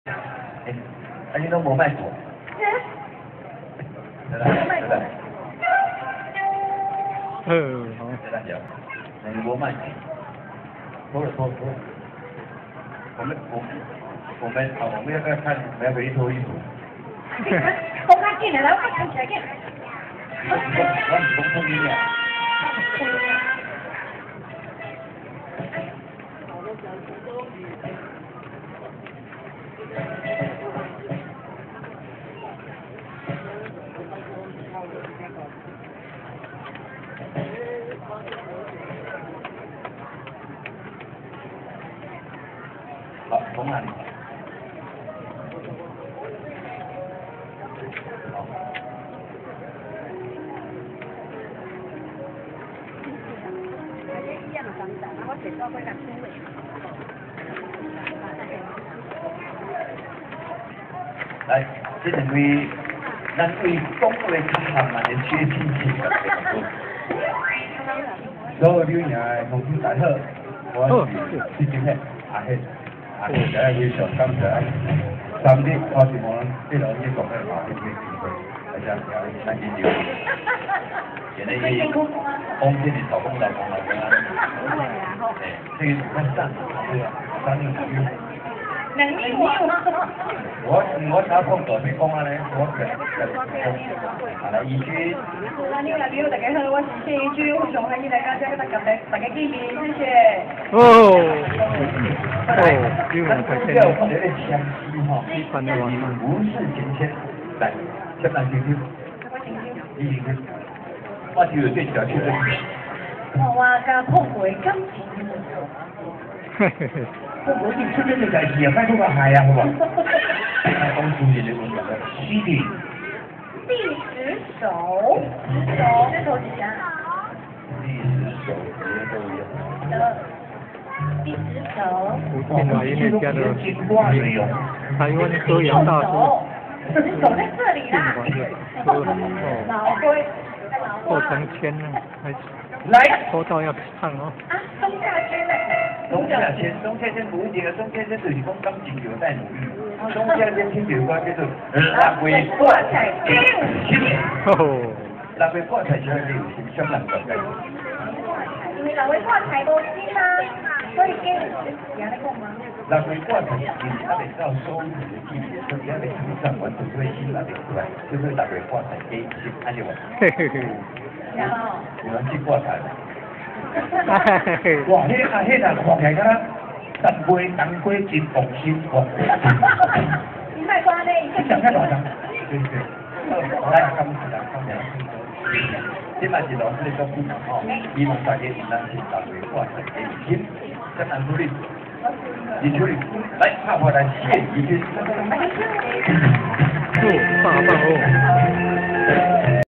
啊，你都无卖过。来来来来。 好。 来来有，你无卖。多了多了。我们要不要看来回脱衣服？ 我赶紧的，来，我赶起来见。 我唔讲脱衣服。好，从哪里？好。来，这两位，咱为讲话较含慢的缺亲情的所有留言的同志大好，我是徐金黑，阿黑，第一非常感谢3日我是我这老爷讲的话，这个机会，大家要赶紧留。现在伊风天的老公老公老公啊，这个看上，对啊，上有鱼。 能力我打碰到没讲啊咧，我来一句。 那你来比我大家好，我是谢一句，非常欢迎大家大家见面，谢谢。 哦，因为我才有点相似哈，无事前先来，先来听听。你听听，我就有对小区的。 我甲碰过感情。 我你出这个代志啊，拜托个海啊，好不好？讲出去就讲个西的。 第10首，这首几下？ 第10首，别人都一样。 第10首。 福建马英那家的台湾歌谣大师。 手在这里啦。老龟。 做成签呢，还来， 抽到要唱哦。 啊，钟夏轩呢？ 钟夏轩不一定啊，钟夏轩就是讲感情有待努力。钟夏轩听着歌叫做《六月挂彩有心》。 哦。 六月挂彩有心，相当感慨。 因为六月挂彩无心嘛，所以给你安尼讲吗？ 六月挂彩有心，它得到收入的季节，所以它得马上完成这个新拿得出来，就是六月挂彩给心，看见吗？ 嘿嘿嘿。 然后。 有人去挂彩。哇，迄看起来10杯10杯真放心哇！ 你卖瓜呢？ 你想看多少？对对。来，看这嘛是老师的功能吼，希望大家能够是大会挂彩给心，真难处理。你处理，来，看回来谢怡君。 哦，棒棒哦。